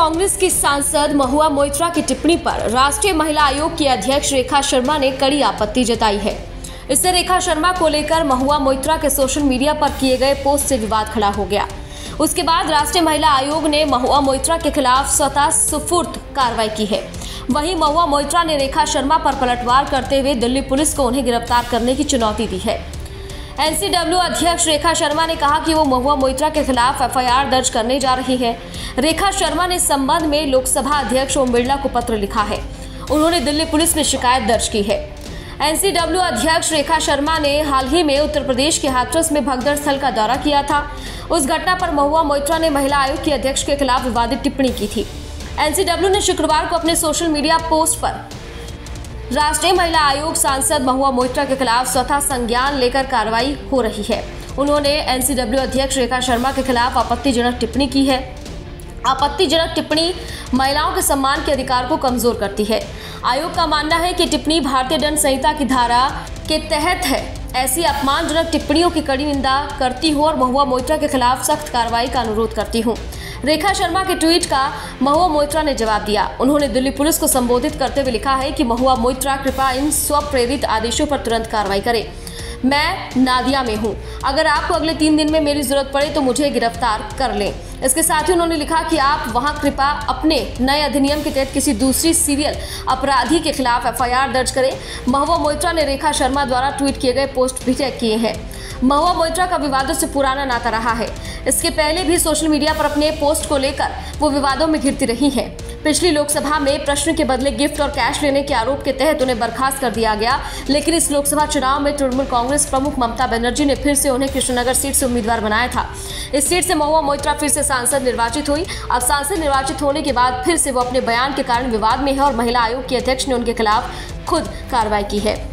कांग्रेस की सांसद महुआ मोइत्रा की टिप्पणी पर राष्ट्रीय महिला आयोग की अध्यक्ष रेखा शर्मा ने कड़ी आपत्ति जताई है। इससे रेखा शर्मा को लेकर महुआ मोइत्रा के सोशल मीडिया पर किए गए पोस्ट से विवाद खड़ा हो गया। उसके बाद राष्ट्रीय महिला आयोग ने महुआ मोइत्रा के खिलाफ स्वतः स्फूर्त कार्रवाई की है। वहीं महुआ मोइत्रा ने रेखा शर्मा पर पलटवार करते हुए दिल्ली पुलिस को उन्हें गिरफ्तार करने की चुनौती दी है। एनसीडब्ल्यू अध्यक्ष रेखा शर्मा ने कहा कि वो महुआ मोइत्रा के खिलाफ एफआईआर दर्ज करने जा रही है। रेखा शर्मा ने इस संबंध में लोकसभा अध्यक्ष ओम बिरला को पत्र लिखा है। उन्होंने दिल्ली पुलिस में शिकायत दर्ज की है। एनसीडब्ल्यू अध्यक्ष रेखा शर्मा ने हाल ही में उत्तर प्रदेश के हाथरस में भगदड़ स्थल का दौरा किया था। उस घटना पर महुआ मोइत्रा ने महिला आयोग की अध्यक्ष के खिलाफ विवादित टिप्पणी की थी। एनसीडब्ल्यू ने शुक्रवार को अपने सोशल मीडिया पोस्ट पर राष्ट्रीय महिला आयोग सांसद महुआ मोइत्रा के खिलाफ स्वतः संज्ञान लेकर कार्रवाई हो रही है। उन्होंने एनसीडब्ल्यू अध्यक्ष रेखा शर्मा के खिलाफ आपत्तिजनक टिप्पणी की है। आपत्तिजनक टिप्पणी महिलाओं के सम्मान के अधिकार को कमजोर करती है। आयोग का मानना है कि टिप्पणी भारतीय दंड संहिता की धारा के तहत है। ऐसी अपमानजनक टिप्पणियों की कड़ी निंदा करती हूँ और महुआ मोइत्रा के खिलाफ सख्त कार्रवाई का अनुरोध करती हूँ। रेखा शर्मा के ट्वीट का महुआ मोइत्रा ने जवाब दिया। उन्होंने दिल्ली पुलिस को संबोधित करते हुए लिखा है कि महुआ मोइत्रा कृपया इन स्वप्रेरित आदेशों पर तुरंत कार्रवाई करें। मैं नादिया में हूं। अगर आपको अगले 3 दिन में मेरी जरूरत पड़े तो मुझे गिरफ्तार कर लें। इसके साथ ही उन्होंने लिखा कि आप वहां कृपया अपने नए अधिनियम के तहत किसी दूसरी सीरियल अपराधी के खिलाफ एफआईआर दर्ज करें। महुआ मोइत्रा ने रेखा शर्मा द्वारा ट्वीट किए गए पोस्ट भी टैग किए हैं। महुआ मोइत्रा का विवादों से पुराना नाता रहा है। इसके पहले भी सोशल मीडिया पर अपने पोस्ट को लेकर वो विवादों में घिरती रही हैं। पिछली लोकसभा में प्रश्न के बदले गिफ्ट और कैश लेने के आरोप के तहत उन्हें बर्खास्त कर दिया गया, लेकिन इस लोकसभा चुनाव में तृणमूल कांग्रेस प्रमुख ममता बनर्जी ने फिर से उन्हें कृष्णनगर सीट से उम्मीदवार बनाया था। इस सीट से महुआ मोइत्रा फिर से सांसद निर्वाचित हुई। अब सांसद निर्वाचित होने के बाद फिर से वो अपने बयान के कारण विवाद में है और महिला आयोग की अध्यक्ष ने उनके खिलाफ खुद कार्रवाई की है।